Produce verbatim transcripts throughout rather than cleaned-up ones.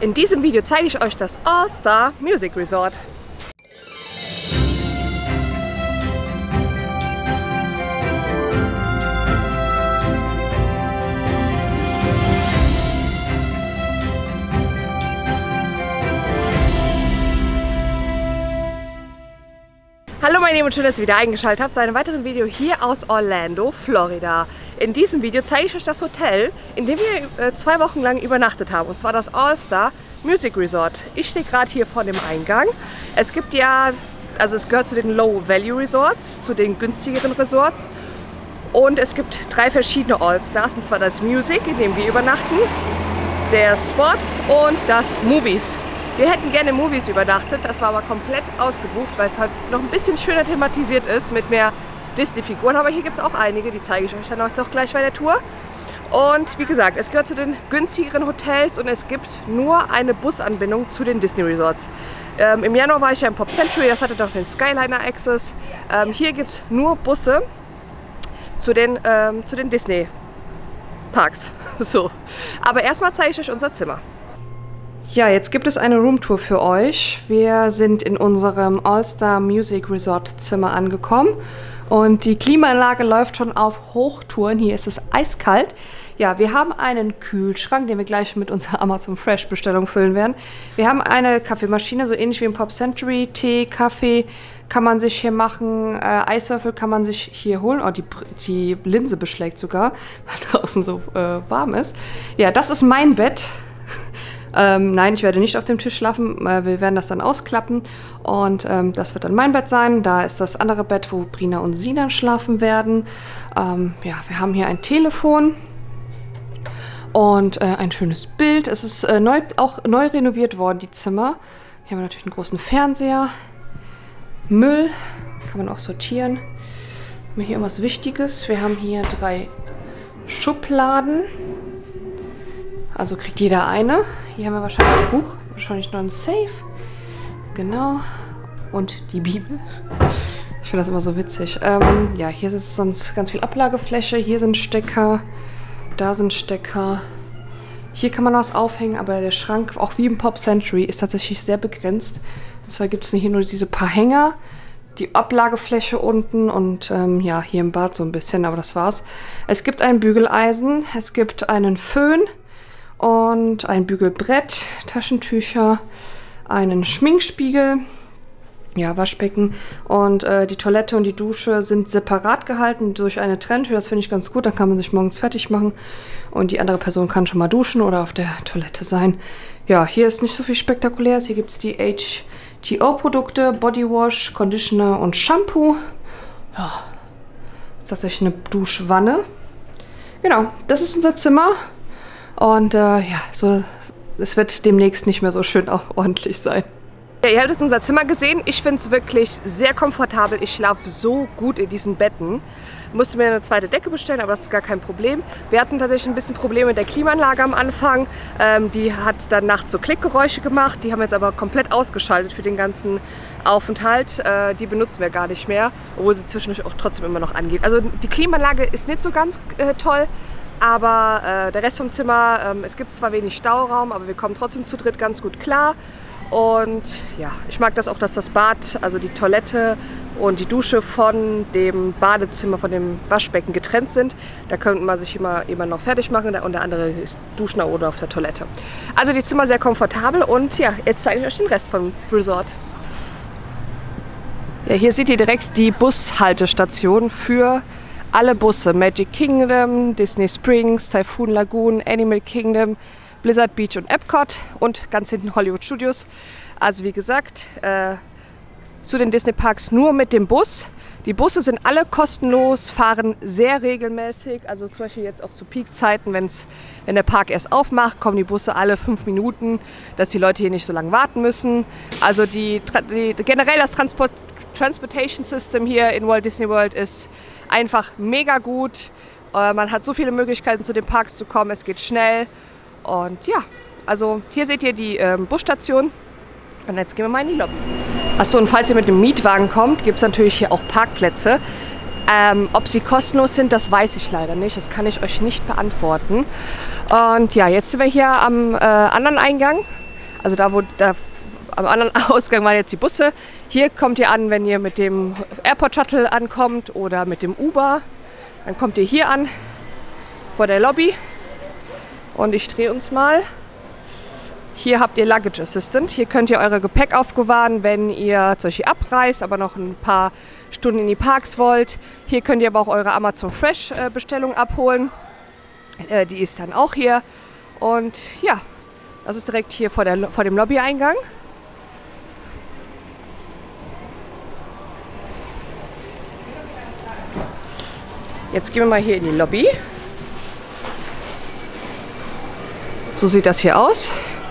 In diesem Video zeige ich euch das All-Star Music Resort. Hallo meine Lieben und schön, dass ihr wieder eingeschaltet habt zu einem weiteren Video hier aus Orlando, Florida. In diesem Video zeige ich euch das Hotel, in dem wir äh, zwei Wochen lang übernachtet haben, und zwar das All-Star Music Resort. Ich stehe gerade hier vor dem Eingang. Es gibt ja, also es gehört zu den Low-Value Resorts, zu den günstigeren Resorts, und es gibt drei verschiedene All-Stars, und zwar das Music, in dem wir übernachten, der Sports und das Movies. Wir hätten gerne Movies übernachtet, das war aber komplett ausgebucht, weil es halt noch ein bisschen schöner thematisiert ist mit mehr Disney-Figuren. Aber hier gibt es auch einige, die zeige ich euch dann auch gleich bei der Tour. Und wie gesagt, es gehört zu den günstigeren Hotels und es gibt nur eine Busanbindung zu den Disney-Resorts. Ähm, Im Januar war ich ja im Pop Century, das hatte doch den Skyliner Access. Ähm, hier gibt es nur Busse zu den, ähm, zu den Disney-Parks. So. Aber erstmal zeige ich euch unser Zimmer. Ja, jetzt gibt es eine Roomtour für euch. Wir sind in unserem All-Star Music Resort Zimmer angekommen und die Klimaanlage läuft schon auf Hochtouren. Hier ist es eiskalt. Ja, wir haben einen Kühlschrank, den wir gleich mit unserer Amazon Fresh Bestellung füllen werden. Wir haben eine Kaffeemaschine, so ähnlich wie im Pop Century. Tee, Kaffee kann man sich hier machen. Äh, Eiswürfel kann man sich hier holen. Oh, die, die Linse beschlägt sogar, weil draußen so äh, warm ist. Ja, das ist mein Bett. Ähm, nein, ich werde nicht auf dem Tisch schlafen, äh, wir werden das dann ausklappen und ähm, das wird dann mein Bett sein. Da ist das andere Bett, wo Brina und sie dann schlafen werden. Ähm, ja, wir haben hier ein Telefon und äh, ein schönes Bild. Es ist äh, neu, auch neu renoviert worden, die Zimmer. Hier haben wir natürlich einen großen Fernseher. Müll kann man auch sortieren. Haben wir hier irgendwas Wichtiges? Wir haben hier drei Schubladen. Also kriegt jeder eine. Hier haben wir wahrscheinlich ein Buch, wahrscheinlich noch ein Safe. Genau. Und die Bibel. Ich finde das immer so witzig. Ähm, ja, hier ist sonst ganz viel Ablagefläche. Hier sind Stecker. Da sind Stecker. Hier kann man was aufhängen, aber der Schrank, auch wie im Pop Century, ist tatsächlich sehr begrenzt. Und zwar gibt es hier nur diese paar Hänger, die Ablagefläche unten und ähm, ja, hier im Bad so ein bisschen, aber das war's. Es gibt ein Bügeleisen, es gibt einen Föhn und ein Bügelbrett, Taschentücher, einen Schminkspiegel, ja, Waschbecken, und äh, die Toilette und die Dusche sind separat gehalten durch eine Trenntür. Das finde ich ganz gut, dann kann man sich morgens fertig machen und die andere Person kann schon mal duschen oder auf der Toilette sein. Ja, hier ist nicht so viel Spektakuläres. Hier gibt es die H T O-Produkte, Bodywash, Conditioner und Shampoo. Ja, das ist tatsächlich eine Duschwanne. Genau, das ist unser Zimmer. Und äh, ja, so, es wird demnächst nicht mehr so schön auch ordentlich sein. Ja, ihr habt jetzt unser Zimmer gesehen. Ich finde es wirklich sehr komfortabel. Ich schlafe so gut in diesen Betten. Musste mir eine zweite Decke bestellen, aber das ist gar kein Problem. Wir hatten tatsächlich ein bisschen Probleme mit der Klimaanlage am Anfang. Ähm, die hat dann nachts so Klickgeräusche gemacht. Die haben wir jetzt aber komplett ausgeschaltet für den ganzen Aufenthalt. Äh, die benutzen wir gar nicht mehr, obwohl sie zwischendurch auch trotzdem immer noch angeht. Also die Klimaanlage ist nicht so ganz äh, toll. Aber äh, der Rest vom Zimmer, ähm, es gibt zwar wenig Stauraum, aber wir kommen trotzdem zu dritt ganz gut klar. Und ja, ich mag das auch, dass das Bad, also die Toilette und die Dusche von dem Badezimmer, von dem Waschbecken getrennt sind. Da könnte man sich immer, immer noch fertig machen und der andere ist duschen oder auf der Toilette. Also die Zimmer sehr komfortabel und ja, jetzt zeige ich euch den Rest vom Resort. Ja, hier seht ihr direkt die Bushaltestation für alle Busse. Magic Kingdom, Disney Springs, Typhoon Lagoon, Animal Kingdom, Blizzard Beach und Epcot und ganz hinten Hollywood Studios. Also wie gesagt, äh, zu den Disney Parks nur mit dem Bus. Die Busse sind alle kostenlos, fahren sehr regelmäßig. Also zum Beispiel jetzt auch zu Peakzeiten, wenn's, wenn der Park erst aufmacht, kommen die Busse alle fünf Minuten, dass die Leute hier nicht so lange warten müssen. Also die, die, generell das Transport, Transportation System hier in Walt Disney World ist einfach mega gut. Äh, man hat so viele Möglichkeiten, zu den Parks zu kommen. Es geht schnell. Und ja, also hier seht ihr die ähm, Busstation. Und jetzt gehen wir mal in die Lobby. Achso, und falls ihr mit dem Mietwagen kommt, gibt es natürlich hier auch Parkplätze. Ähm, ob sie kostenlos sind, das weiß ich leider nicht. Das kann ich euch nicht beantworten. Und ja, jetzt sind wir hier am äh, anderen Eingang. Also da, wo da am anderen Ausgang waren jetzt die Busse. Hier kommt ihr an, wenn ihr mit dem Airport Shuttle ankommt oder mit dem Uber. Dann kommt ihr hier an, vor der Lobby. Und ich drehe uns mal. Hier habt ihr Luggage Assistant. Hier könnt ihr eure Gepäck aufbewahren, wenn ihr zum Beispiel abreist, aber noch ein paar Stunden in die Parks wollt. Hier könnt ihr aber auch eure Amazon Fresh äh, Bestellung abholen. Äh, die ist dann auch hier. Und ja, das ist direkt hier vor, der, vor dem Lobby-Eingang. Jetzt gehen wir mal hier in die Lobby. So sieht das hier aus.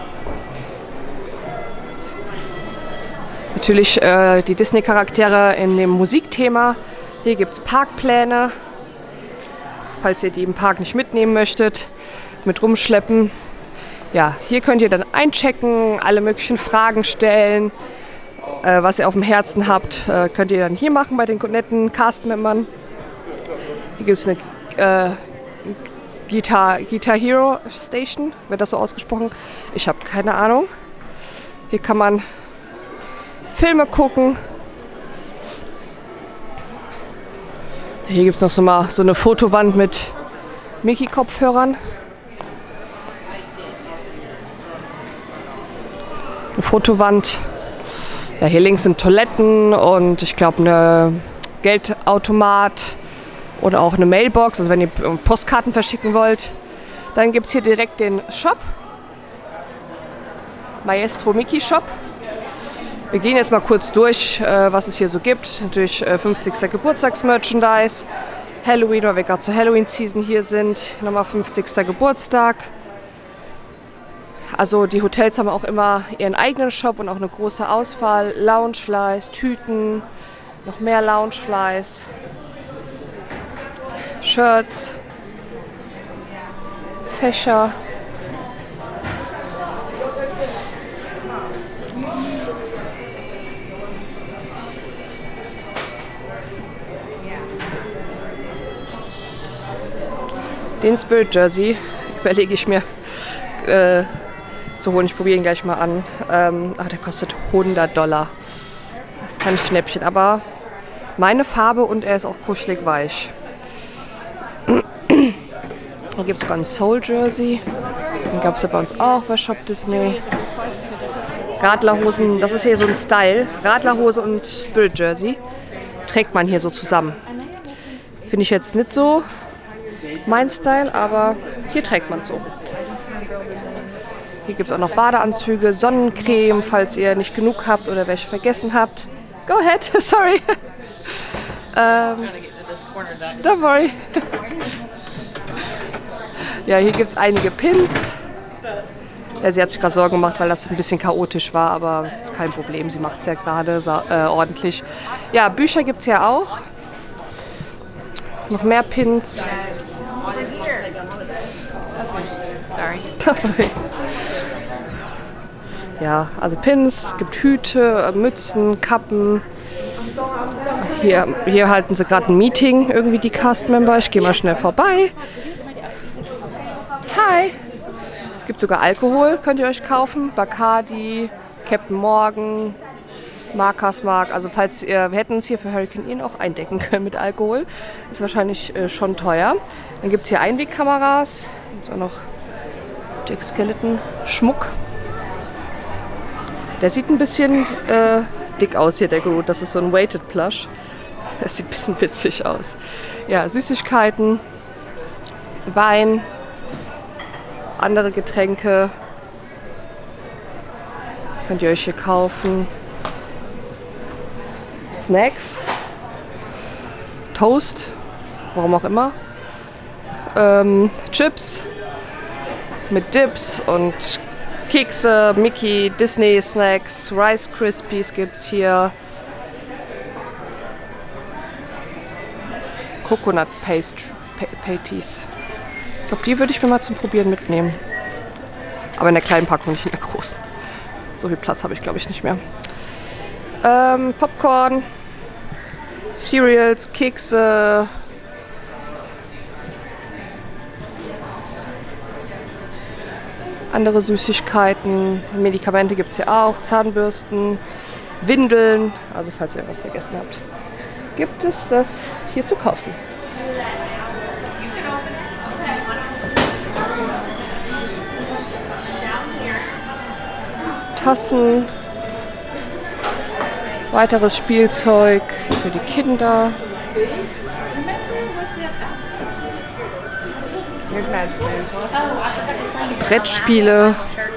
Natürlich äh, die Disney-Charaktere in dem Musikthema. Hier gibt es Parkpläne, falls ihr die im Park nicht mitnehmen möchtet, mit rumschleppen. Ja, hier könnt ihr dann einchecken, alle möglichen Fragen stellen, äh, was ihr auf dem Herzen habt, äh, könnt ihr dann hier machen bei den netten Cast-Membern. Hier gibt es eine äh, Guitar, Guitar Hero Station, wird das so ausgesprochen? Ich habe keine Ahnung. Hier kann man Filme gucken. Hier gibt es noch so, mal so eine Fotowand mit Mickey-Kopfhörern. Eine Fotowand. Ja, hier links sind Toiletten und ich glaube eine Geldautomat oder auch eine Mailbox, also wenn ihr Postkarten verschicken wollt. Dann gibt es hier direkt den Shop. Maestro Mickey Shop. Wir gehen jetzt mal kurz durch, äh, was es hier so gibt. Natürlich äh, fünfzigster Geburtstagsmerchandise, Halloween, weil wir gerade zur Halloween-Season hier sind. Nochmal fünfzigster Geburtstag. Also die Hotels haben auch immer ihren eigenen Shop und auch eine große Auswahl. Loungeflies, Tüten, noch mehr Loungeflies, Shirts, Fächer. Den Spirit Jersey überlege ich mir äh, zu holen. Ich probiere ihn gleich mal an. Ähm, aber der kostet hundert Dollar. Das ist kein Schnäppchen, aber meine Farbe und er ist auch kuschelig weich. Hier gibt es sogar einen Soul Jersey. Den gab es ja bei uns auch bei Shop Disney. Radlerhosen, das ist hier so ein Style. Radlerhose und Spirit Jersey trägt man hier so zusammen. Finde ich jetzt nicht so mein Style, aber hier trägt man es so. Hier gibt es auch noch Badeanzüge, Sonnencreme, falls ihr nicht genug habt oder welche vergessen habt. Go ahead, sorry. ähm, don't worry. Ja, hier gibt es einige Pins. Ja, sie hat sich gerade Sorgen gemacht, weil das ein bisschen chaotisch war, aber das ist kein Problem. Sie macht es ja gerade äh, ordentlich. Ja, Bücher gibt es ja auch. Noch mehr Pins. Sorry. Ja, also Pins, es gibt Hüte, Mützen, Kappen. Hier, hier halten sie gerade ein Meeting, irgendwie die Cast-Member. Ich gehe mal schnell vorbei. Hi! Es gibt sogar Alkohol, könnt ihr euch kaufen. Bacardi, Captain Morgan, Marcus Mark. Also falls ihr, wir hätten uns hier für Hurricane Ian auch eindecken können mit Alkohol. Ist wahrscheinlich äh, schon teuer. Dann gibt es hier Einwegkameras. Gibt auch noch Jack Skeleton Schmuck. Der sieht ein bisschen äh, dick aus hier, der Groot. Das ist so ein Weighted Plush. Das sieht ein bisschen witzig aus. Ja, Süßigkeiten, Wein, andere Getränke. Könnt ihr euch hier kaufen. Snacks. Toast. Warum auch immer. Ähm, Chips. Mit Dips und Kekse, Mickey, Disney Snacks, Rice Krispies gibt's hier. Coconut Paste, Patties. Ich glaube, die würde ich mir mal zum Probieren mitnehmen. Aber in der kleinen Packung, nicht in der großen. So viel Platz habe ich, glaube ich, nicht mehr. Ähm, Popcorn, Cereals, Kekse. Andere Süßigkeiten, Medikamente gibt es hier auch, Zahnbürsten, Windeln. Also falls ihr was vergessen habt, gibt es das hier zu kaufen. Tassen, weiteres Spielzeug für die Kinder. Brettspiele.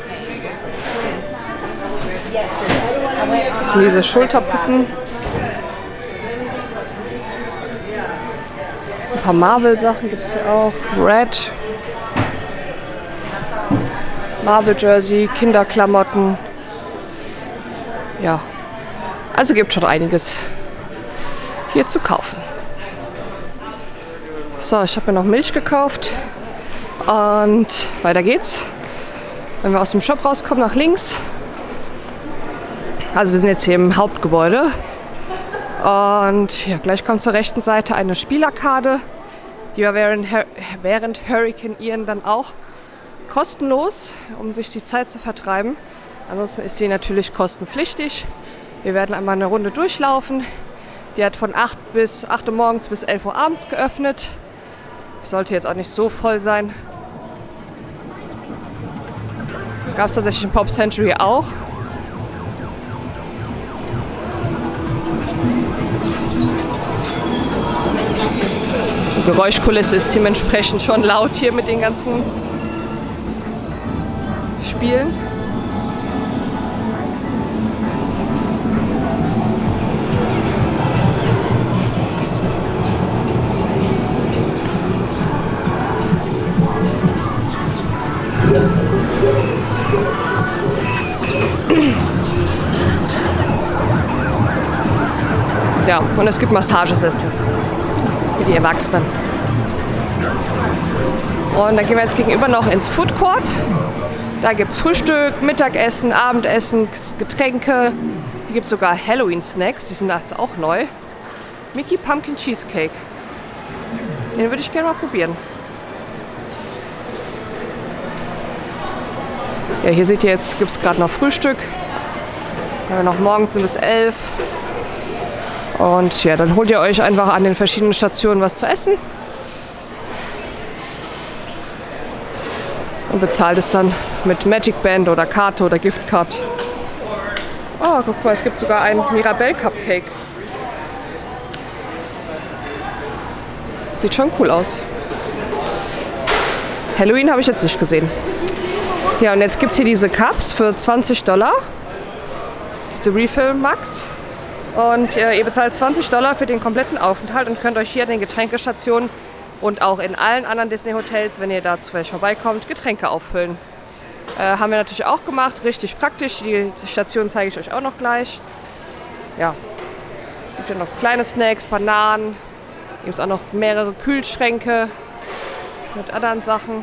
Das sind diese Schulterpuppen. Ein paar Marvel-Sachen gibt es hier auch. Red. Marvel-Jersey, Kinderklamotten. Ja, also gibt schon einiges hier zu kaufen. So, ich habe mir noch Milch gekauft und weiter geht's. Wenn wir aus dem Shop rauskommen, nach links. Also wir sind jetzt hier im Hauptgebäude und ja, gleich kommt zur rechten Seite eine Spielarkade, die wir während, während Hurricane Ian dann auch kostenlos, um sich die Zeit zu vertreiben. Ansonsten ist sie natürlich kostenpflichtig. Wir werden einmal eine Runde durchlaufen. Die hat von acht bis acht Uhr morgens bis elf Uhr abends geöffnet. Sollte jetzt auch nicht so voll sein. Gab es tatsächlich in Pop Century auch. Die Geräuschkulisse ist dementsprechend schon laut hier mit den ganzen Spielen. Ja, und es gibt Massagesessel für die Erwachsenen. Und dann gehen wir jetzt gegenüber noch ins Food Court. Da gibt es Frühstück, Mittagessen, Abendessen, Getränke. Hier gibt es sogar Halloween-Snacks, die sind jetzt auch neu. Mickey Pumpkin Cheesecake. Den würde ich gerne mal probieren. Ja, hier seht ihr jetzt, gibt es gerade noch Frühstück. Ja, noch morgens bis elf. Und ja, dann holt ihr euch einfach an den verschiedenen Stationen was zu essen. Und bezahlt es dann mit Magic Band oder Karte oder Giftcard. Oh, guck mal, es gibt sogar einen Mirabelle Cupcake. Sieht schon cool aus. Halloween habe ich jetzt nicht gesehen. Ja, und jetzt gibt es hier diese Cups für zwanzig Dollar. Diese Refill Max. Und äh, ihr bezahlt zwanzig Dollar für den kompletten Aufenthalt und könnt euch hier an den Getränkestationen und auch in allen anderen Disney-Hotels, wenn ihr da zufällig vorbeikommt, Getränke auffüllen. Äh, haben wir natürlich auch gemacht, richtig praktisch. Die Station zeige ich euch auch noch gleich. Ja, gibt ja noch kleine Snacks, Bananen. Gibt es auch noch mehrere Kühlschränke mit anderen Sachen.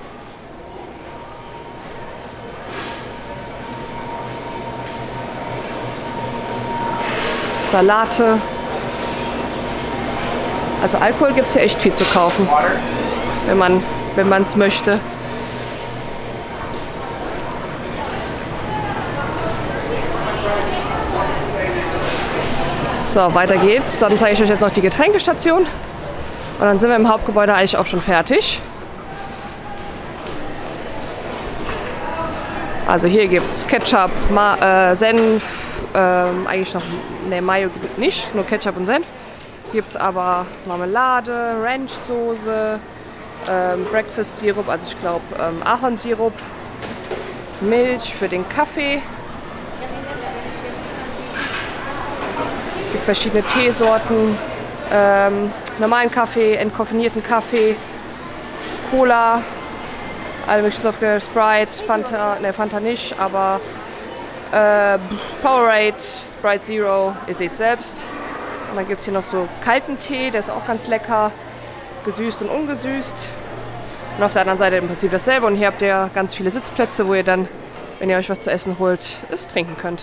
Salate. Also Alkohol gibt es hier echt viel zu kaufen, wenn man wenn man es möchte. So, weiter geht's. Dann zeige ich euch jetzt noch die Getränkestation. Und dann sind wir im Hauptgebäude eigentlich auch schon fertig. Also hier gibt es Ketchup, Ma äh, Senf, ähm, eigentlich noch, ne, Mayo gibt es nicht, nur Ketchup und Senf. Hier gibt es aber Marmelade, Ranchsoße, ähm, Breakfast-Sirup, also ich glaube ähm, Ahornsirup, Milch für den Kaffee. Es gibt verschiedene Teesorten, ähm, normalen Kaffee, entkoffinierten Kaffee, Cola, alle möglichen Software, Sprite, Fanta, ne Fanta nicht, aber äh, Powerade, Sprite Zero, ihr seht selbst. Und dann gibt es hier noch so kalten Tee, der ist auch ganz lecker, gesüßt und ungesüßt. Und auf der anderen Seite im Prinzip dasselbe. Und hier habt ihr ganz viele Sitzplätze, wo ihr dann, wenn ihr euch was zu essen holt, es trinken könnt.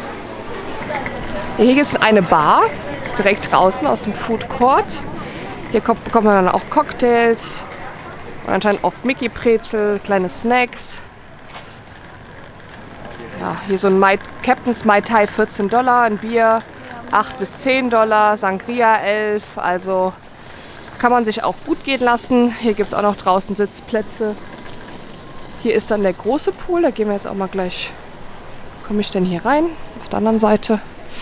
Hier gibt es eine Bar, direkt draußen aus dem Food Court. Hier kommt, bekommt man dann auch Cocktails und anscheinend auch Mickey-Brezel, kleine Snacks. Ja, hier so ein Mai, Captain's Mai Tai vierzehn Dollar, ein Bier acht bis zehn Dollar, Sangria elf, also kann man sich auch gut gehen lassen. Hier gibt es auch noch draußen Sitzplätze. Hier ist dann der große Pool, da gehen wir jetzt auch mal gleich, komme ich denn hier rein, auf der anderen Seite.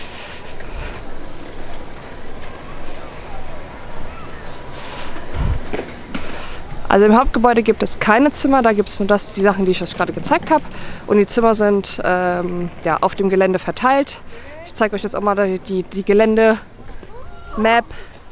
Also im Hauptgebäude gibt es keine Zimmer, da gibt es nur das, die Sachen, die ich euch gerade gezeigt habe. Und die Zimmer sind ähm, ja, auf dem Gelände verteilt. Ich zeige euch jetzt auch mal die, die, die Gelände-Map.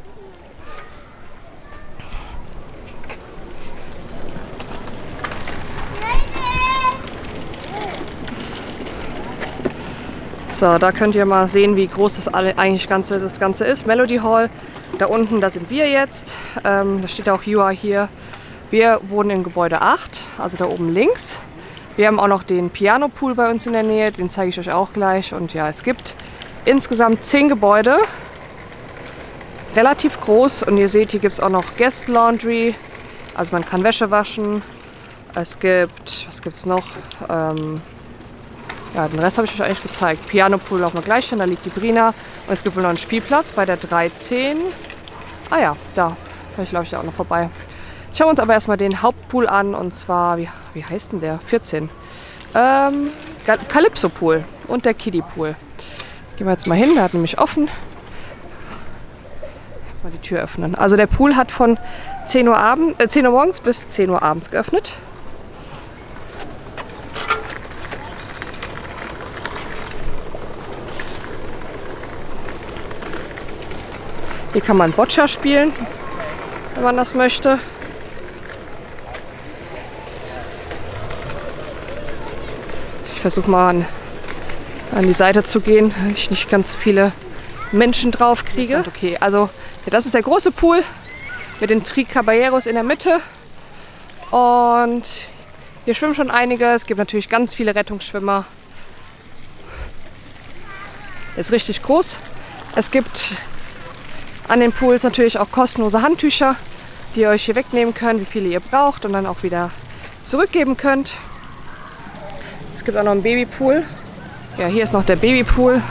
So, da könnt ihr mal sehen, wie groß das eigentlich Ganze, das Ganze ist. Melody Hall, da unten, da sind wir jetzt. Ähm, da steht auch You Are Here. Wir wohnen in Gebäude acht, also da oben links. Wir haben auch noch den Piano Pool bei uns in der Nähe, den zeige ich euch auch gleich. Und ja, es gibt insgesamt zehn Gebäude, relativ groß. Und ihr seht, hier gibt es auch noch Guest Laundry, also man kann Wäsche waschen. Es gibt, was gibt es noch? Ähm, ja, den Rest habe ich euch eigentlich gezeigt. Piano Pool laufen wir gleich hin, da liegt die Brina. Und es gibt wohl noch einen Spielplatz bei der dreizehn. Ah ja, da, vielleicht laufe ich da auch noch vorbei. Schauen wir uns aber erstmal den Hauptpool an, und zwar, wie, wie heißt denn der? vierzehn. Ähm, Calypso Pool und der Kiddie Pool. Gehen wir jetzt mal hin, der hat nämlich offen. Mal die Tür öffnen. Also der Pool hat von zehn Uhr, Abend, äh, zehn Uhr morgens bis zehn Uhr abends geöffnet. Hier kann man Boccia spielen, wenn man das möchte. Ich versuche mal an, an die Seite zu gehen, dass ich nicht ganz so viele Menschen drauf kriege. Das ist okay. Also ja, das ist der große Pool mit den Tri Caballeros in der Mitte. Und hier schwimmen schon einige. Es gibt natürlich ganz viele Rettungsschwimmer. Ist richtig groß. Es gibt an den Pools natürlich auch kostenlose Handtücher, die ihr euch hier wegnehmen könnt, wie viele ihr braucht und dann auch wieder zurückgeben könnt. Es gibt auch noch einen Babypool. Ja, hier ist noch der Babypool.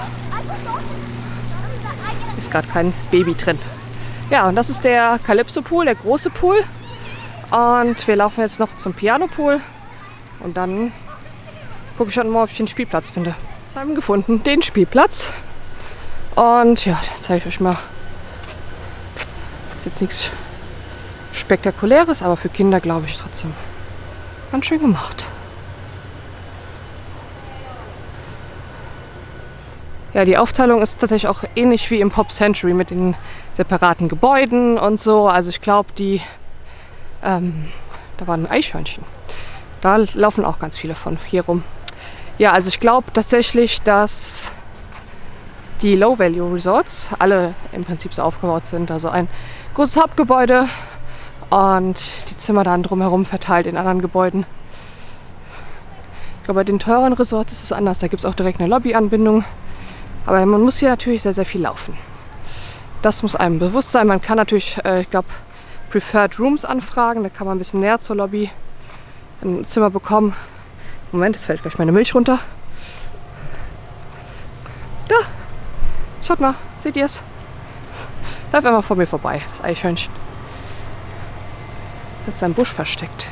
Ist gerade kein Baby drin. Ja, und das ist der Calypso Pool, der große Pool. Und wir laufen jetzt noch zum Piano Pool. Und dann gucke ich schon mal, ob ich den Spielplatz finde. Wir haben gefunden, den Spielplatz. Und ja, den zeige ich euch mal. Ist jetzt nichts Spektakuläres, aber für Kinder glaube ich trotzdem ganz schön gemacht. Ja, die Aufteilung ist tatsächlich auch ähnlich wie im Pop Century mit den separaten Gebäuden und so. Also ich glaube, die ähm, da waren Eichhörnchen. Da laufen auch ganz viele von hier rum. Ja, also ich glaube tatsächlich, dass die Low Value Resorts alle im Prinzip so aufgebaut sind. Also ein großes Hauptgebäude und die Zimmer dann drumherum verteilt in anderen Gebäuden. Ich glaube, bei den teuren Resorts ist es anders. Da gibt es auch direkt eine Lobbyanbindung. Aber man muss hier natürlich sehr, sehr viel laufen. Das muss einem bewusst sein. Man kann natürlich, äh, ich glaube, Preferred Rooms anfragen. Da kann man ein bisschen näher zur Lobby ein Zimmer bekommen. Moment, jetzt fällt gleich meine Milch runter. Da! Schaut mal, seht ihr es? Läuft einfach vor mir vorbei, das Eichhörnchen. Hat seinen Busch versteckt.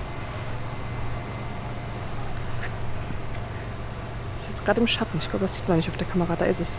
Ist jetzt gerade im Schatten. Ich glaube, das sieht man nicht auf der Kamera. Da ist es.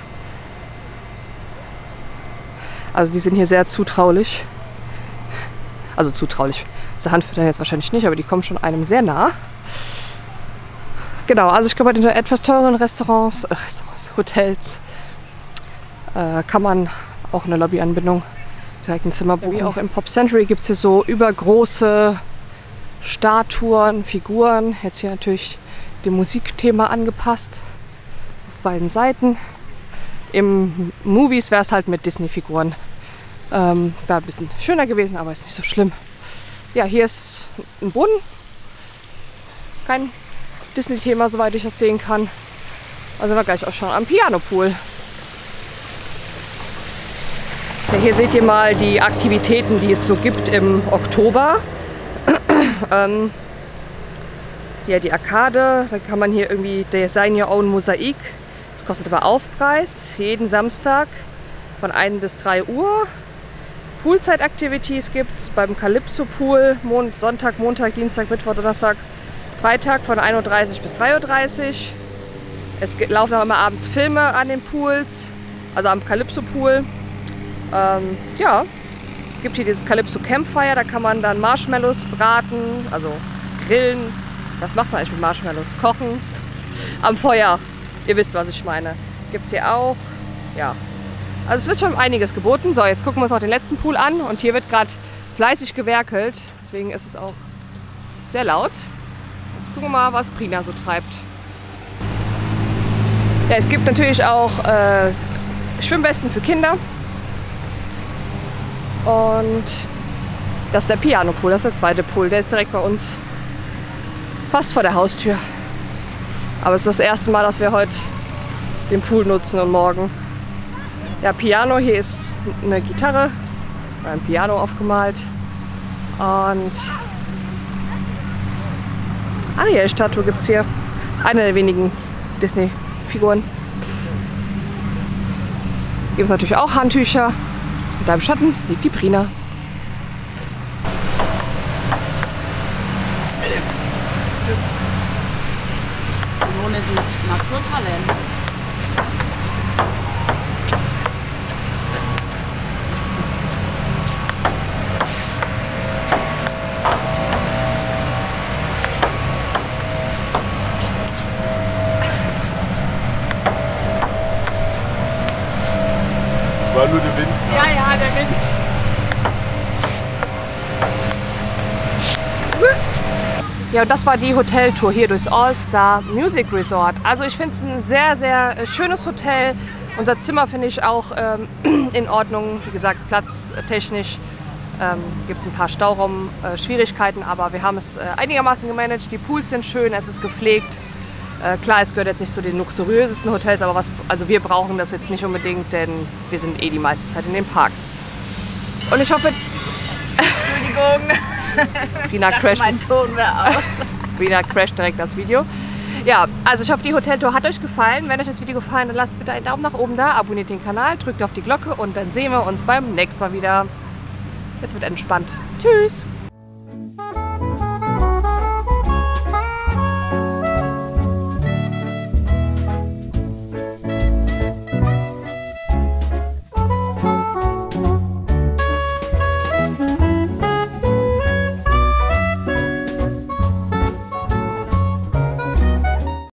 Also die sind hier sehr zutraulich. Also zutraulich. Diese Handfüttern jetzt wahrscheinlich nicht, aber die kommen schon einem sehr nah. Genau, also ich glaube, bei den etwas teureren Restaurants, äh, Restaurants Hotels, äh, kann man auch eine Lobbyanbindung direkt ein Zimmer buchen. Wie auch im Pop Century gibt es hier so übergroße Statuen, Figuren. Jetzt hier natürlich dem Musikthema angepasst. Auf beiden Seiten. Im Movies wäre es halt mit Disney-Figuren. Ähm, wäre ein bisschen schöner gewesen, aber ist nicht so schlimm. Ja, hier ist ein Brunnen. Kein Disney-Thema, soweit ich das sehen kann. Also wir gleich auch schon am Piano Pool. Ja, hier seht ihr mal die Aktivitäten, die es so gibt im Oktober. ähm, ja, die Arkade, da kann man hier irgendwie Design Your Own Mosaik. Das kostet aber Aufpreis, jeden Samstag von ein bis drei Uhr. Poolside-Activities gibt es beim Calypso Pool, Mon Sonntag, Montag, Dienstag, Mittwoch, Donnerstag, Freitag von ein Uhr dreißig bis drei Uhr dreißig. Es laufen auch immer abends Filme an den Pools, also am Calypso Pool. Ähm, ja, es gibt hier dieses Calypso Campfire, da kann man dann Marshmallows braten, also grillen. Was macht man eigentlich mit Marshmallows? Kochen am Feuer. Ihr wisst, was ich meine. Gibt es hier auch. Ja. Also es wird schon einiges geboten. So, jetzt gucken wir uns noch den letzten Pool an. Und hier wird gerade fleißig gewerkelt. Deswegen ist es auch sehr laut. Jetzt gucken wir mal, was Prina so treibt. Ja, es gibt natürlich auch äh, Schwimmwesten für Kinder. Und das ist der Piano Pool. Das ist der zweite Pool. Der ist direkt bei uns fast vor der Haustür. Aber es ist das erste Mal, dass wir heute den Pool nutzen und morgen. Ja, Piano, hier ist eine Gitarre, ein Piano aufgemalt und Ariel-Statue gibt es hier. Eine der wenigen Disney-Figuren. Hier gibt es natürlich auch Handtücher. Und da im Schatten liegt die Prina. Simone ist ein Naturtalent. War nur der Wind. Ja, ja, der Wind. Ja, und das war die Hoteltour hier durchs All-Star Music Resort. Also ich finde es ein sehr, sehr schönes Hotel. Unser Zimmer finde ich auch ähm, in Ordnung. Wie gesagt, platztechnisch ähm, gibt es ein paar Stauraum-Schwierigkeiten, aber wir haben es äh, einigermaßen gemanagt. Die Pools sind schön, es ist gepflegt. Äh, klar, es gehört jetzt nicht zu den luxuriösesten Hotels, aber was, also wir brauchen das jetzt nicht unbedingt, denn wir sind eh die meiste Zeit in den Parks. Und ich hoffe... Entschuldigung. Prina crasht, mein Ton wäre aus. Prina crasht direkt das Video. Ja, also ich hoffe, die Hoteltour hat euch gefallen. Wenn euch das Video gefallen hat, lasst bitte einen Daumen nach oben da, abonniert den Kanal, drückt auf die Glocke und dann sehen wir uns beim nächsten Mal wieder. Jetzt wird entspannt. Tschüss!